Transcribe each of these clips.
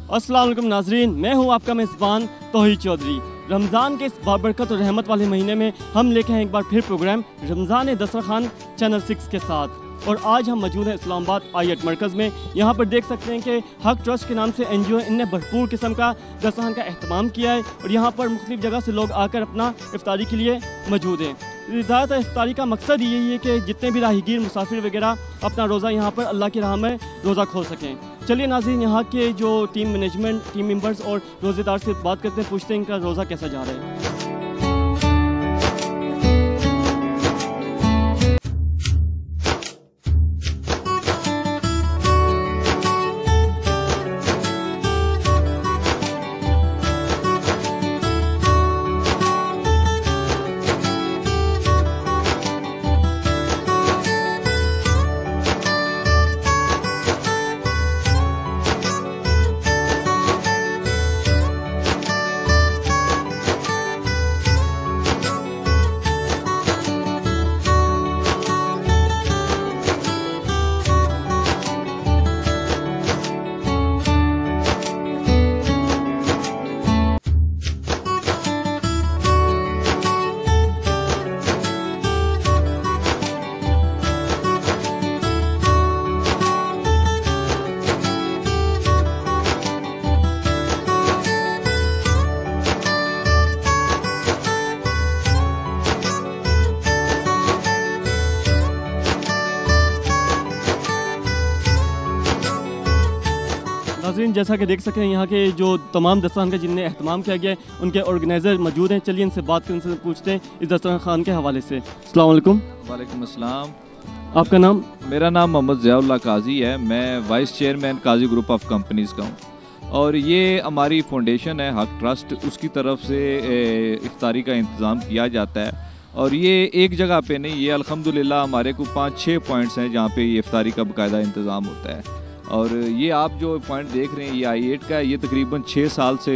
अस्सलाम वालेकुम नाजरीन, मैं हूँ आपका मेज़बान तौहीद चौधरी। रमज़ान के इस बाबरकत और रहमत वाले महीने में हम लेके हैं एक बार फिर प्रोग्राम रमज़ान दस्तरखान चैनल 6 के साथ। और आज हम मौजूद हैं इस्लामाबाद आई मरकज़ में। यहाँ पर देख सकते हैं कि हक ट्रस्ट के नाम से NGO इनने भरपूर किस्म का दस्तरखान का अहतमाम किया है और यहाँ पर मुख्तलिफ़ जगह से लोग आकर अपना इफ्तारी के लिए मौजूद हैं। ज़्यादातर इफ्तारी का मकसद यही है कि जितने भी राहगीर मुसाफिर वगैरह अपना रोज़ा यहाँ पर अल्लाह की राह में रोज़ा खोल सकें। चलिए नाज़रीन, यहाँ के जो टीम मैनेजमेंट, टीम मेंबर्स और रोज़ेदार से बात करते हैं, पूछते हैं इनका रोज़ा कैसा जा रहा है। नाज़रीन, जैसा कि देख सकते हैं यहाँ के जो तमाम दस्तरखान का जिन्हें अहतमाम किया गया है उनके ऑर्गेनाइज़र मौजूद हैं। चलिए इनसे बात करें, इनसे पूछते हैं इस दस्तरखान के हवाले से। अस्सलाम वालेकुम। वालेकुम अस्सलाम। आपका नाम? मेरा नाम मोहम्मद ज़ियाउल्लाह काजी है। मैं vice chairman Kazi group of companies का हूँ और ये हमारी फाउंडेशन है हक ट्रस्ट, उसकी तरफ से इफ्तारी का इंतज़ाम किया जाता है। और ये एक जगह पे नहीं, ये अल्हम्दुलिल्लाह हमारे को 5-6 पॉइंट्स हैं जहाँ पे ये इफ्तारी का बाकायदा इंतज़ाम होता है। और ये आप जो पॉइंट देख रहे हैं ये I8 का है। ये तकरीबन 6 साल से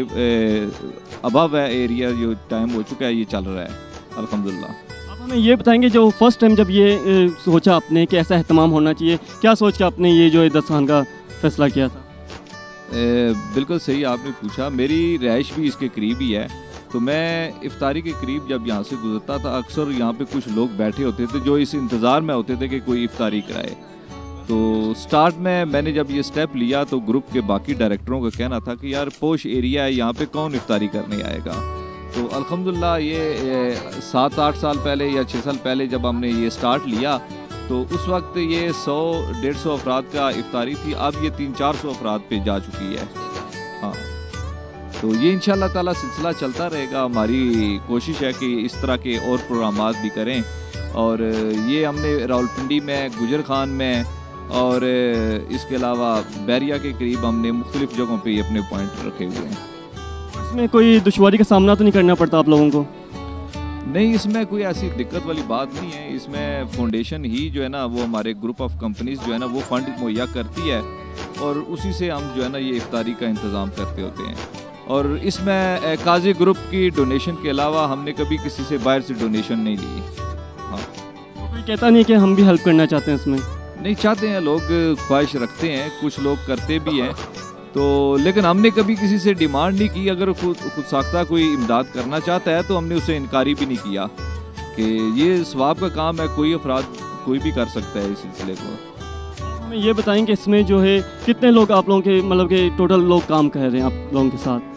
अबव है एरिया, जो टाइम हो चुका है ये चल रहा है अल्हम्दुलिल्लाह। आप हमें ये बताएंगे जो फर्स्ट टाइम जब ये सोचा आपने कि ऐसा अहतमाम होना चाहिए, क्या सोच के आपने ये जो दस्तरखान का फैसला किया था? बिल्कुल सही आपने पूछा। मेरी रहाइश भी इसके करीब ही है, तो मैं इफ्तारी के करीब जब यहाँ से गुजरता था अक्सर यहाँ पे कुछ लोग बैठे होते थे जो इस इंतज़ार में होते थे कि कोई इफ्तारी कराए। तो स्टार्ट में मैंने जब ये स्टेप लिया तो ग्रुप के बाकी डायरेक्टरों का कहना था कि यार पोश एरिया है, यहाँ पे कौन इफ्तारी करने आएगा। तो अल्हम्दुलिल्लाह ये 7-8 साल पहले या 6 साल पहले जब हमने ये स्टार्ट लिया तो उस वक्त ये 100-150 अफराद का इफ्तारी थी। अब ये 300-400 अफराद पे जा चुकी है। हाँ, तो ये इंशाल्लाह ताला सिलसिला चलता रहेगा। हमारी कोशिश है कि इस तरह के और प्रोग्रामात भी करें। और ये हमने रावलपिंडी में, गुजर खान में और इसके अलावा बैरिया के करीब हमने मुख्तलिफ जगहों पे अपने पॉइंट रखे हुए हैं। इसमें कोई दुश्वारी का सामना तो नहीं करना पड़ता आप लोगों को? नहीं, इसमें कोई ऐसी दिक्कत वाली बात नहीं है। इसमें फाउंडेशन ही जो है ना वो हमारे ग्रुप ऑफ कंपनीज जो है ना वो फंड मुहैया करती है और उसी से हम जो है ना ये इफ्तारी का इंतज़ाम करते होते हैं। और इसमें काजी ग्रुप की डोनेशन के अलावा हमने कभी किसी से बाहर से डोनेशन नहीं ली। हाँ, तो कोई कहता नहीं कि हम भी हेल्प करना चाहते हैं इसमें? नहीं, चाहते हैं लोग, ख्वाहिश रखते हैं, कुछ लोग करते भी हैं। तो लेकिन हमने कभी किसी से डिमांड नहीं की। अगर खुद साख्ता कोई इमदाद करना चाहता है तो हमने उसे इनकारी भी नहीं किया कि ये सवाब का काम है, कोई अफराद कोई भी कर सकता है इस सिलसिले को। हमें ये बताएं कि इसमें जो है कितने लोग आप लोगों के, मतलब कि टोटल लोग काम कर रहे हैं आप लोगों के साथ?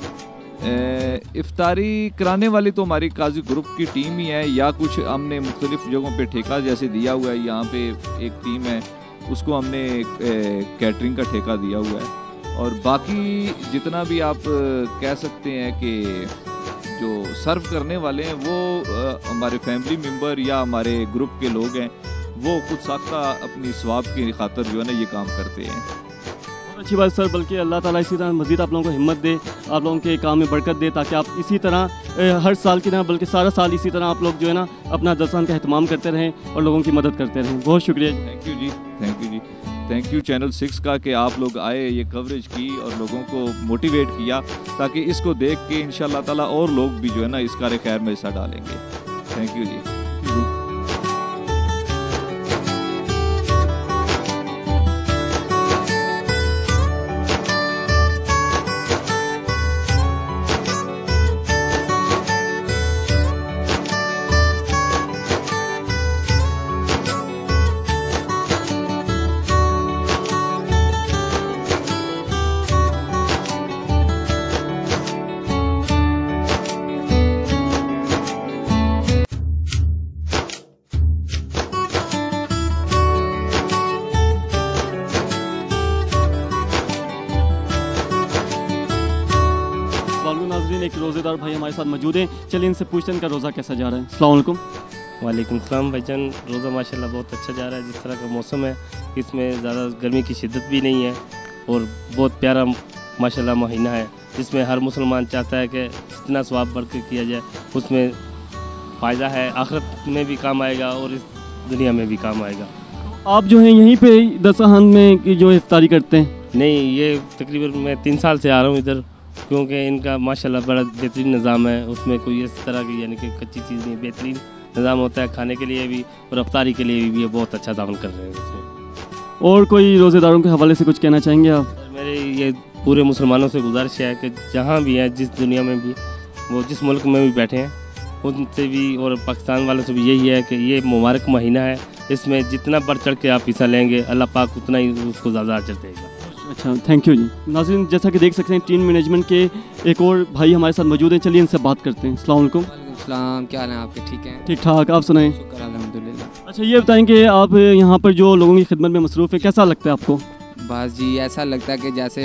इफ्तारी कराने वाली तो हमारी काजी ग्रुप की टीम ही है, या कुछ हमने मुख्तलिफ जगहों पे ठेका जैसे दिया हुआ है। यहाँ पे एक टीम है, उसको हमने कैटरिंग का ठेका दिया हुआ है। और बाकी जितना भी आप कह सकते हैं कि जो सर्व करने वाले हैं वो हमारे फैमिली मेम्बर या हमारे ग्रुप के लोग हैं, वो खुद साख्ता अपनी सवाब की खातर जो है ना ये काम करते हैं। बहुत अच्छी बात सर, बल्कि अल्लाह ताला इसी तरह मज़ीद आप लोगों को हिम्मत दे, आप लोगों के काम में बरकत दे, ताकि आप इसी तरह हर साल की तरह बल्कि सारा साल इसी तरह आप लोग जो है ना अपना दस्तरखान का अहतमाम करते रहें और लोगों की मदद करते रहें। बहुत शुक्रिया। थैंक यू जी, थैंक यू जी, थैंक यू चैनल 6 का कि आप लोग आए, ये कवरेज की और लोगों को मोटिवेट किया, ताकि इसको देख के इंशाल्लाह ताला और लोग भी जो है ना इस कार्य खैर में हिस्सा डालेंगे। थैंक यू जी। रोज़ेदार भाई हमारे साथ मौजूद हैं। चलिए इनसे पूछते हैं इनका रोज़ा कैसा जा रहा है। अस्सलाम वालेकुम। वालेकुम सलाम भाईजान। रोज़ा माशाल्लाह बहुत अच्छा जा रहा है। जिस तरह का मौसम है इसमें ज़्यादा गर्मी की शिद्दत भी नहीं है और बहुत प्यारा माशाल्लाह महीना है जिसमें हर मुसलमान चाहता है कि जितना सवाब बढ़ के किया जाए उसमें फ़ायदा है, आखिरत में भी काम आएगा और इस दुनिया में भी काम आएगा। आप जो हैं यहीं पे दस्तरखान में कि जो इफ्तारी करते हैं? नहीं, ये तकरीबन मैं 3 साल से आ रहा हूँ इधर, क्योंकि इनका माशाल्लाह बड़ा बेहतरीन निज़ाम है। उसमें कोई इस तरह की यानी कि कच्ची चीज़ नहीं, बेहतरीन निज़ाम होता है खाने के लिए भी और इफ्तारी के लिए भी। ये बहुत अच्छा तावन कर रहे हैं इसमें। और कोई रोज़ेदारों के हवाले से कुछ कहना चाहेंगे आप? मेरे ये पूरे मुसलमानों से गुजारिश है कि जहाँ भी हैं, जिस दुनिया में भी, वो जिस मुल्क में भी बैठे हैं, उनसे भी और पाकिस्तान वालों से भी यही है कि ये मुबारक महीना है, इसमें जितना बढ़ चढ़ के आप हिस्सा लेंगे अल्लाह पाक उतना ही उसको ज़्यादा अजर देगा। अच्छा, थैंक यू जी। नाज़रीन, जैसा कि देख सकते हैं टीम मैनेजमेंट के एक और भाई हमारे साथ मौजूद हैं। चलिए इनसे बात करते हैं। अस्सलाम वालेकुम। सलाम, क्या हाल है आपके? ठीक हैं? ठीक ठाक, आप सुनाएं। शुक्र अल्हम्दुलिल्लाह। अच्छा, ये बताएं कि आप यहाँ पर जो लोगों की खिदमत में मसरूफ़ है, कैसा लगता है आपको? बस जी, ऐसा लगता है कि जैसे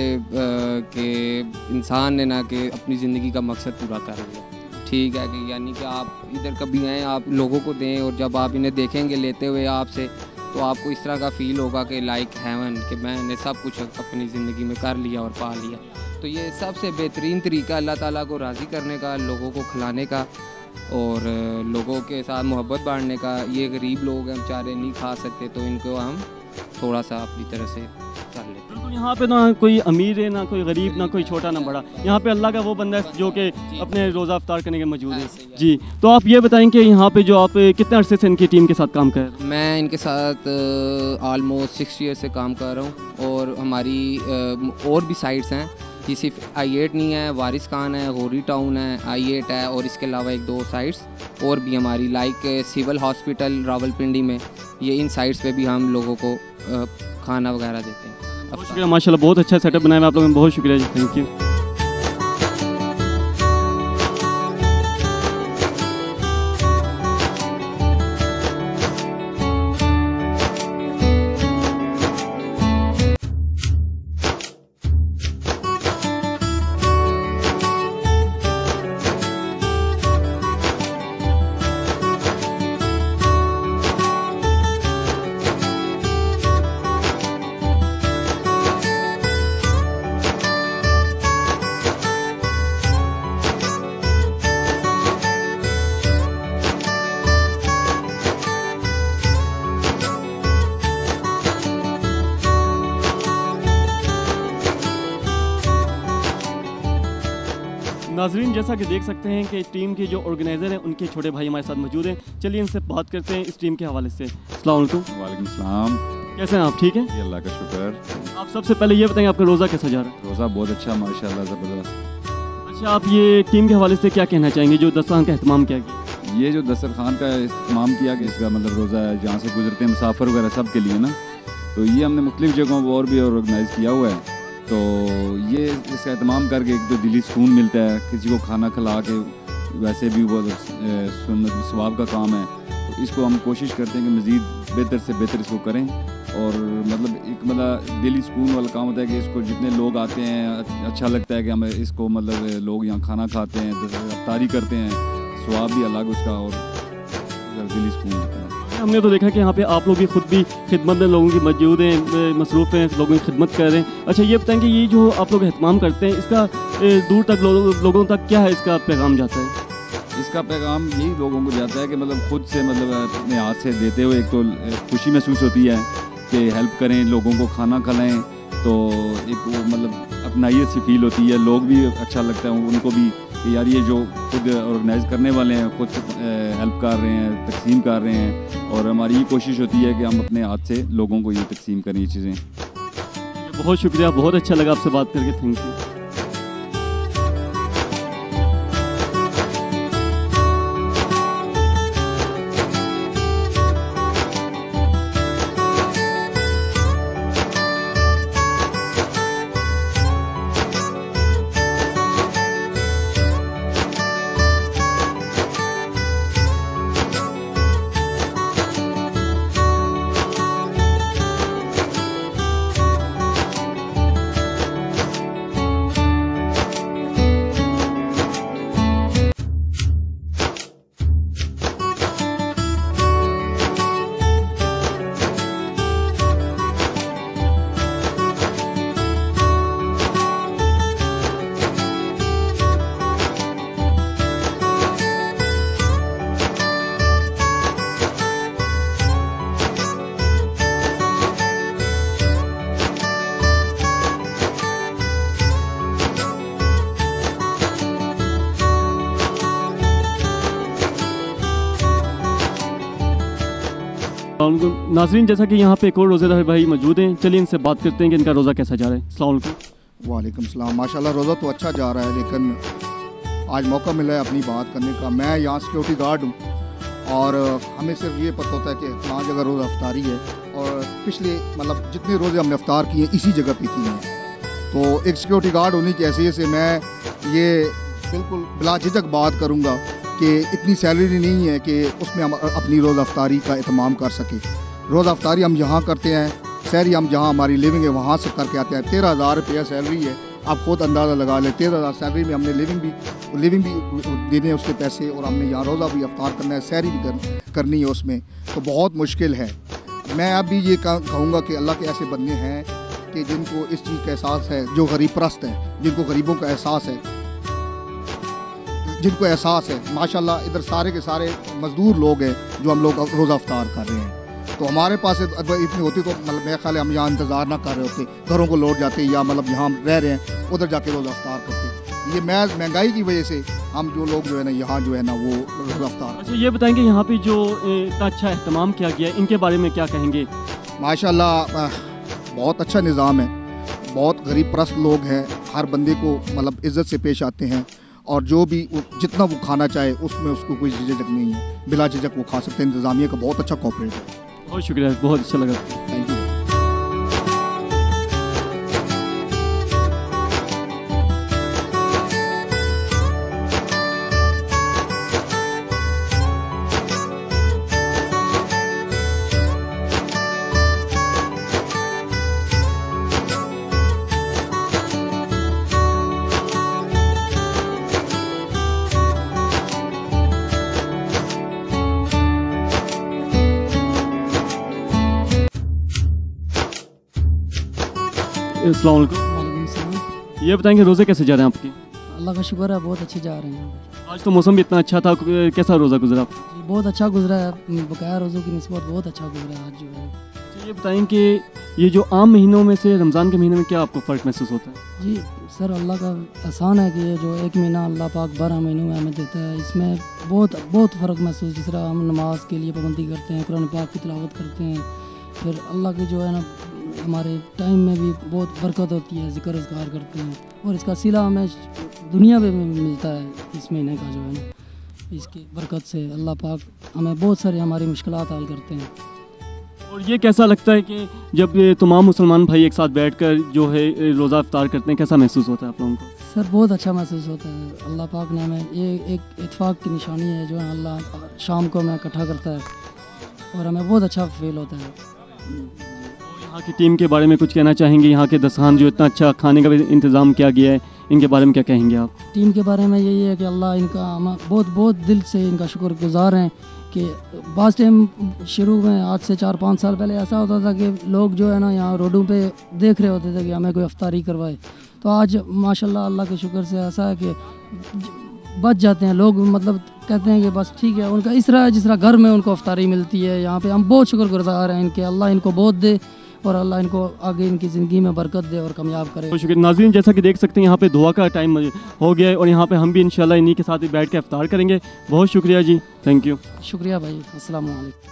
कि इंसान ने ना कि अपनी ज़िंदगी का मकसद पूरा कर लिया। ठीक है कि यानी कि आप इधर कभी आएँ, आप लोगों को दें और जब आप इन्हें देखेंगे लेते हुए आपसे, तो आपको इस तरह का फ़ील होगा कि लाइक हेवन, कि मैंने सब कुछ अपनी ज़िंदगी में कर लिया और पा लिया। तो ये सबसे बेहतरीन तरीका अल्लाह ताला को राज़ी करने का, लोगों को खिलाने का और लोगों के साथ मोहब्बत बांटने का। ये गरीब लोग हैं बेचारे, नहीं खा सकते, तो इनको हम थोड़ा सा अपनी तरह से कर लेते हैं। यहाँ पे ना कोई अमीर है, ना कोई गरीब, ना कोई छोटा ना बड़ा। यहाँ पे अल्लाह का वो बंदा है जो कि अपने रोज़ा इफ्तार करने के मौजूद है। जी, तो आप ये बताएं कि यहाँ पे जो आप कितने अरसे से इनकी टीम के साथ काम कर रहे हैं? मैं इनके साथ ऑलमोस्ट 6 ईयर से काम कर रहा हूँ और हमारी और भी साइट्स हैं। ये सिर्फ I8 नहीं है, वारिस खान है, गोरी टाउन है, I8 है और इसके अलावा 1-2 साइट्स और भी हमारी, लाइक सिविल हॉस्पिटल रावलपिंडी में। ये इन साइट्स पे भी हम लोगों को खाना वगैरह देते हैं। बहुत शुक्रिया, माशाल्लाह बहुत अच्छा सेटअप बनाया है आप लोगों ने, बहुत शुक्रिया जी, थैंक यू। नाजरीन, जैसा कि देख सकते हैं कि टीम के जो ऑर्गेनाइज़र हैं उनके छोटे भाई हमारे साथ मौजूद हैं। चलिए इनसे बात करते हैं इस टीम के हवाले से। अस्सलाम वालेकुम। वालेकुम सलाम। कैसे हैं आप? ठीक हैं? जी अल्लाह का शुक्र। आप सबसे पहले ये बताएंगे आपका रोज़ा कैसा जा रहा है? रोज़ा बहुत अच्छा माशाल्लाह, ज़बरदस्त। अच्छा, आप ये टीम के हवाले से क्या कहना चाहेंगे जो दस्तरखान का अहतमाम किया गया? ये जो दस्तरखान का इस्तेमाम किया कि इसका मतलब रोज़ा है जहाँ से गुजरते हैं मुसाफिर वगैरह सब के लिए ना, तो ये हमने मुख्तलिफ़ जगहों पर और भी ऑर्गेनाइज़ किया हुआ है। तो ये इसका एहतमाम करके एक तो दिली सुकून मिलता है, किसी को खाना खिला के, वैसे भी वो सुन्नत सवाब का काम है। तो इसको हम कोशिश करते हैं कि मज़ीद बेहतर से बेहतर इसको करें और मतलब एक मतलब दिली सुकून वाला काम होता है कि इसको जितने लोग आते हैं अच्छा लगता है कि हमें इसको मतलब लोग यहाँ खाना खाते हैं, इफ्तारी करते हैं, सवाब भी अलग उसका और दिली सुकून होता है। हमने तो देखा कि यहाँ पे आप लोग भी खुद भी खिदमत में लोगों की मौजूद हैं, मसरूफ़ हैं, लोगों की खिदमत कर रहे हैं। अच्छा, ये बताएं कि ये जो आप लोग एहतमाम करते हैं इसका दूर तक लोगों तक क्या है इसका पैगाम जाता है? इसका पैगाम यही लोगों को जाता है कि मतलब खुद से मतलब अपने हाथ से देते हुए एक तो खुशी महसूस होती है कि हेल्प करें, लोगों को खाना खिलाएं, तो एक वो मतलब अपनाइयत सी फील होती है। लोग भी अच्छा लगता है उनको भी कि यार ये जो खुद ऑर्गेनाइज़ करने वाले हैं खुद से हेल्प कर रहे हैं, तकसीम कर रहे हैं और हमारी ये कोशिश होती है कि हम अपने हाथ से लोगों को ये तकसीम करें ये चीज़ें। बहुत शुक्रिया, बहुत अच्छा लगा आपसे बात करके, थैंक यू। नाज़रीन, जैसा कि यहाँ पे एक और रोज़ेदार भाई मौजूद हैं, चलिए इनसे बात करते हैं कि इनका रोज़ा कैसा जा रहा है। अस्सलाम वालेकुम। वालेकुम सलाम। माशाल्लाह रोज़ा तो अच्छा जा रहा है, लेकिन आज मौका मिला है अपनी बात करने का। मैं यहाँ सिक्योरिटी गार्ड हूँ और हमें सिर्फ ये पता होता है कि फलां जगह रोज़ा अफ्तारी है, और पिछले मतलब जितने रोज़े हमने अफ्तार किए इसी जगह पे किए हैं। तो एक सिक्योरिटी गार्ड होने की हैसियत से मैं ये बिल्कुल बिला झिझक बात करूँगा कि इतनी सैलरी नहीं है कि उसमें हम अपनी रोज़ा अफ्तारी का एहतमाम कर सकें। रोज़ा अफ्तारी हम यहाँ करते हैं, सहरी हम जहाँ हमारी लिविंग है वहाँ से करके आते हैं। 13,000 रुपया सैलरी है, आप खुद अंदाज़ा लगा लें। 13,000 सैलरी में हमने लिविंग भी देने हैं उसके पैसे, और हमने यहाँ रोज़ा भी अफ्तार करना है, सहरी भी करनी है उसमें, तो बहुत मुश्किल है। मैं अब भी ये कहूँगा कि अल्लाह के ऐसे बंदे हैं कि जिनको इस चीज़ का एहसास है, जो गरीब परस्त हैं, जिनको गरीबों का एहसास है, जिनको एहसास है। माशाल्लाह इधर सारे के सारे मज़दूर लोग हैं जो हम लोग रोज़ा अफ्तार कर रहे हैं। तो हमारे पास इतनी होती तो मतलब मेरे ख्याल है हम यहाँ इंतज़ार ना कर रहे होते, घरों को लौट जाते, या मतलब यहाँ हम रह रहे हैं उधर जाके रोज़ा अफ्तार करते। ये महंगाई की वजह से हम जो लोग जो है ना यहाँ जो है ना वो रोज़ा अफ्तार। अच्छा, ये बताएंगे यहाँ पे जो इतना अच्छा एहतमाम किया गया है, इनके बारे में क्या कहेंगे? माशाल्लाह बहुत अच्छा निज़ाम है, बहुत गरीब परस्त लोग हैं, हर बंदे को मतलब इज़्ज़त से पेश आते हैं, और जो भी जितना वो खाना चाहे उसमें उसको कोई झिझक नहीं है, बिला झिझक वो खा सकते हैं। इंतज़ामिया का बहुत अच्छा कोऑपरेट है। बहुत शुक्रिया, बहुत अच्छा लगा। Thank you. अस्सलाम वालेकुम। वालेकुम सलाम। ये बताएंगे रोज़े कैसे जा रहे हैं आपके? अल्लाह का शुक्र है, बहुत अच्छे जा रहे हैं। आज तो मौसम भी इतना अच्छा था, कैसा रोज़ा गुजरा आपका? जी, बहुत अच्छा गुजरा है, बकाया रोज़ों की निस्बत बहुत अच्छा गुजरा है आज जो है। अच्छा, ये बताएं कि ये जो आम महीनों में से रमज़ान के महीने में क्या आपको फ़र्क महसूस होता है? जी सर, अल्लाह का एहसान है कि ये जो एक महीना अल्लाह पाक 12 महीनों में हमें देता है, इसमें बहुत फ़र्क महसूस। जिस तरह हम नमाज के लिए पाबंदी करते हैं, कुरान पाक की तिलावत करते हैं, फिर अल्लाह की जो है ना हमारे टाइम में भी बहुत बरकत होती है, ज़िक्र अज़कार करते हैं, और इसका सिला हमें दुनिया में भी मिलता है इस महीने का जो है ना। इसकी बरकत से अल्लाह पाक हमें बहुत सारी हमारी मुश्किलात हल करते हैं। और ये कैसा लगता है कि जब ये तमाम मुसलमान भाई एक साथ बैठकर जो है रोज़ा इफ्तार करते हैं, कैसा महसूस होता है आप लोगों को? सर बहुत अच्छा महसूस होता है। अल्लाह पाक ने हमें ये एक इत्फाक की निशानी है जो है, अल्लाह शाम को हमें इकट्ठा करता है और हमें बहुत अच्छा फील होता है। यहाँ की टीम के बारे में कुछ कहना चाहेंगे? यहाँ के दस्तरखान जो इतना अच्छा खाने का भी इंतज़ाम किया गया है, इनके बारे में क्या कहेंगे आप? टीम के बारे में यही है कि अल्लाह इनका हम बहुत दिल से इनका शुक्रगुजार हैं कि बास टाइम शुरू में आज से 4-5 साल पहले ऐसा होता था कि लोग जो है ना यहाँ रोडों पे देख रहे होते थे कि हमें कोई अफ्तारी करवाए, तो आज माशाल्लाह अल्लाह के शुक्र से ऐसा है कि बच जाते हैं लोग। मतलब कहते हैं कि बस ठीक है, उनका इस तरह जिस तरह घर में उनको अफ्तारी मिलती है, यहाँ पे हम बहुत शुक्रगुजार हैं इनके। अल्लाह इनको बहुत दे और अल्लाह इनको आगे इनकी ज़िंदगी में बरकत दे और कामयाब करे। बहुत शुक्रिया। नाज़रीन, जैसा कि देख सकते हैं यहाँ पे दुआ का टाइम हो गया है और यहाँ पे हम भी इंशाल्लाह इन्हीं के साथ ही बैठ के इफ्तार करेंगे। बहुत शुक्रिया जी, थैंक यू। शुक्रिया भाई, अस्सलाम वालेकुम।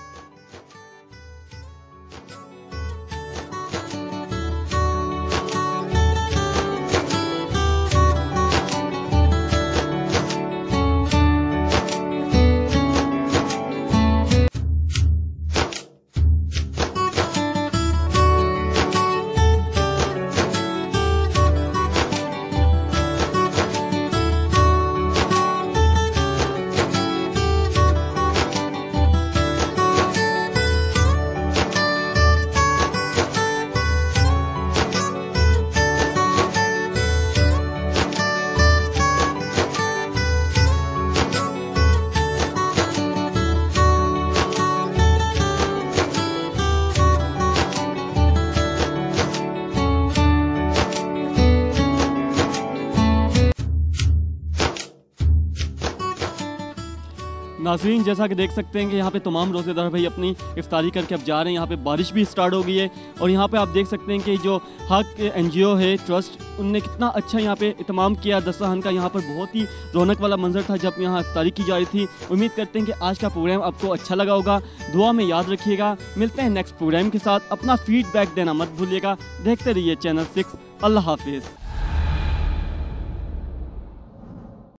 नाज़रीन, जैसा कि देख सकते हैं कि यहाँ पे तमाम रोज़ेदार भाई अपनी इफ्तारी करके अब जा रहे हैं। यहाँ पे बारिश भी स्टार्ट हो गई है और यहाँ पे आप देख सकते हैं कि जो हक NGO है ट्रस्ट, उनने कितना अच्छा यहाँ पे इत्माम किया दस्तरखान का। यहाँ पर बहुत ही रौनक वाला मंजर था जब यहाँ इफ्तारी की जा रही थी। उम्मीद करते हैं कि आज का प्रोग्राम आपको अच्छा लगा होगा। दुआ में याद रखिएगा। मिलते हैं नेक्स्ट प्रोग्राम के साथ। अपना फीडबैक देना मत भूलिएगा। देखते रहिए चैनल 6। अल्लाह हाफिज़।